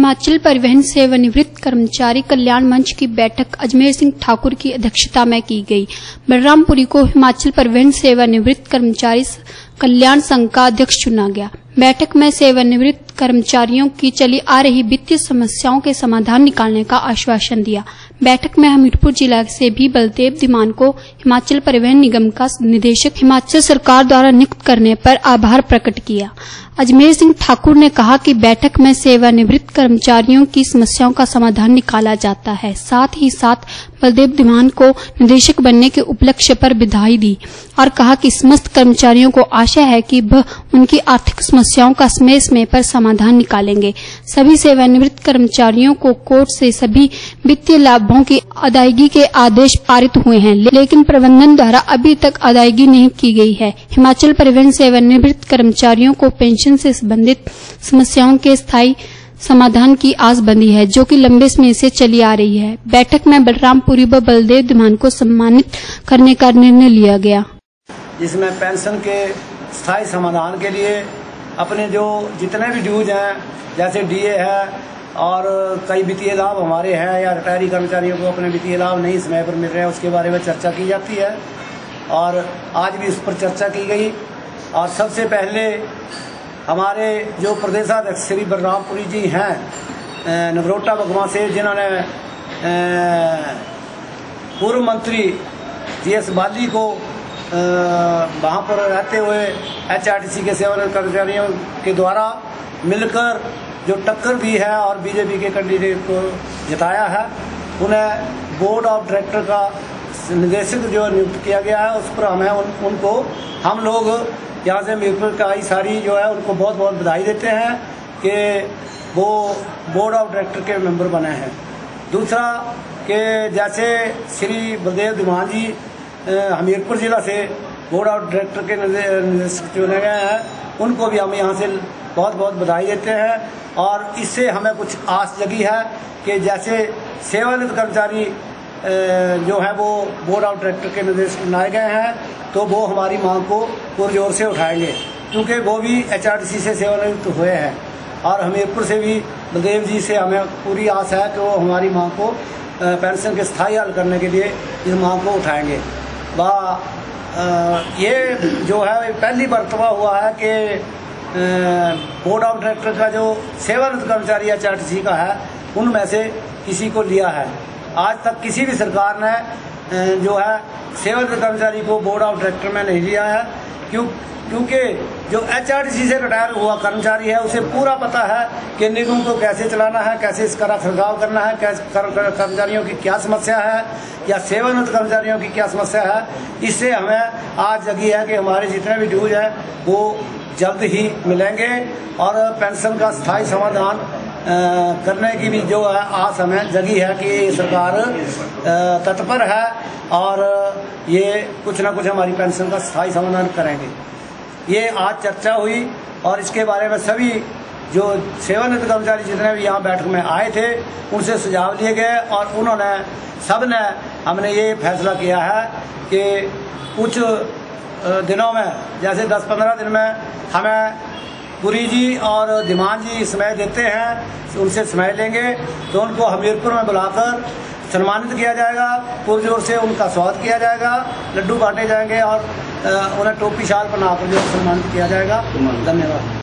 हिमाचल परिवहन सेवानिवृत्त कर्मचारी कल्याण मंच की बैठक अजमेर सिंह ठाकुर की अध्यक्षता में की गई। बलरामपुरी को हिमाचल परिवहन सेवानिवृत्त कर्मचारी कल्याण संघ का अध्यक्ष चुना गया। बैठक में सेवानिवृत्त कर्मचारियों की चली आ रही वित्तीय समस्याओं के समाधान निकालने का आश्वासन दिया। बैठक में हमीरपुर जिला से भी बलदेव धीमान को हिमाचल परिवहन निगम का निदेशक हिमाचल सरकार द्वारा नियुक्त करने पर आभार प्रकट किया। अजमेर सिंह ठाकुर ने कहा कि बैठक में सेवानिवृत्त कर्मचारियों की समस्याओं का समाधान निकाला जाता है। साथ ही साथ बलदेव धीमान को निदेशक बनने के उपलक्ष्य पर बधाई दी और कहा कि समस्त कर्मचारियों को आशा है कि वह उनकी आर्थिक समस्याओं का समय समय पर समाधान निकालेंगे। सभी सेवानिवृत्त कर्मचारियों को कोर्ट से सभी वित्तीय लाभों की अदायगी के आदेश पारित हुए हैं, लेकिन प्रबंधन द्वारा अभी तक अदायगी नहीं की गई है। हिमाचल परिवहन सेवानिवृत्त कर्मचारियों को पेंशन से संबंधित समस्याओं के स्थायी समाधान की आस बंधी है, जो कि लंबे समय से चली आ रही है। बैठक में बलरामपुरी व बलदेव धीमान को सम्मानित करने का निर्णय लिया गया, जिसमें पेंशन के स्थायी समाधान के लिए अपने जो जितने भी ड्यूज हैं, जैसे डीए है और कई वित्तीय लाभ हमारे हैं या रिटायरी कर्मचारियों को अपने वित्तीय लाभ नहीं समय पर मिल रहे हैं, उसके बारे में चर्चा की जाती है और आज भी उस पर चर्चा की गई। और सबसे पहले हमारे जो प्रदेशाध्यक्ष श्री बलरामपुरी जी हैं नगरोटा बगवा से, जिन्होंने पूर्व मंत्री जीएस बाली को वहाँ पर रहते हुए एचआरटीसी के सेवानिवृत्त कर्मचारियों के द्वारा मिलकर जो टक्कर दी है और बीजेपी के कैंडिडेट को जिताया है, उन्हें बोर्ड ऑफ डायरेक्टर का निदेशक जो नियुक्त किया गया है, उस पर हमें उनको हम लोग यहाँ से हमीरपुर का ही सारी जो है उनको बहुत बहुत बधाई देते हैं कि वो बोर्ड ऑफ डायरेक्टर के मेंबर बने हैं। दूसरा कि जैसे श्री बलदेव धीमान जी हमीरपुर जिला से बोर्ड ऑफ डायरेक्टर के निदेशक चुने गए हैं, उनको भी हम यहाँ से बहुत बहुत बधाई देते हैं और इससे हमें कुछ आस जगी है कि जैसे सेवानिवृत्त कर्मचारी जो है वो बोर्ड ऑफ डायरेक्टर के निर्देशक बनाए गए हैं, तो वो हमारी मांग को पुरजोर से उठाएंगे, क्योंकि वो भी एचआरटीसी से सेवानिवृत्त हुए हैं और हमीरपुर से भी बलदेव जी से हमें पूरी आस है कि वो हमारी मांग को पेंशन के स्थायी हल करने के लिए इस मांग को उठाएंगे। ये जो है पहली मर्तबा हुआ है कि बोर्ड ऑफ डायरेक्टर का जो सेवानिवृत्त कर्मचारी एचआरटीसी का है, उनमें से किसी को लिया है। आज तक किसी भी सरकार ने जो है सेवानिवृत्त कर्मचारी को बोर्ड ऑफ डायरेक्टर में नहीं लिया है, क्योंकि जो एचआरटीसी से रिटायर हुआ कर्मचारी है उसे पूरा पता है कि निगम को कैसे चलाना है, कैसे इसका रखरखाव करना है, कर्मचारियों की क्या समस्या है या सेवानिवृत्त कर्मचारियों की क्या समस्या है। इससे हमें आज जगी है कि हमारे जितने भी ड्यूज हैं वो जल्द ही मिलेंगे और पेंशन का स्थायी समाधान करने की भी जो है आस हमें जगी है कि सरकार तत्पर है और ये कुछ ना कुछ हमारी पेंशन का स्थायी समाधान करेंगे। ये आज चर्चा हुई और इसके बारे में सभी जो सेवानिवृत्त कर्मचारी जितने भी यहाँ बैठक में आए थे उनसे सुझाव लिए गए और उन्होंने सबने हमने ये फैसला किया है कि कुछ दिनों में, जैसे 10-15 दिन में हमें पुरी जी और धीमान जी समय देते हैं, उनसे समय लेंगे तो उनको हमीरपुर में बुलाकर सम्मानित किया जाएगा, पुरजोर से उनका स्वागत किया जाएगा, लड्डू बांटे जाएंगे और उन्हें टोपी शाल बनाकर जो सम्मानित किया जाएगा। धन्यवाद।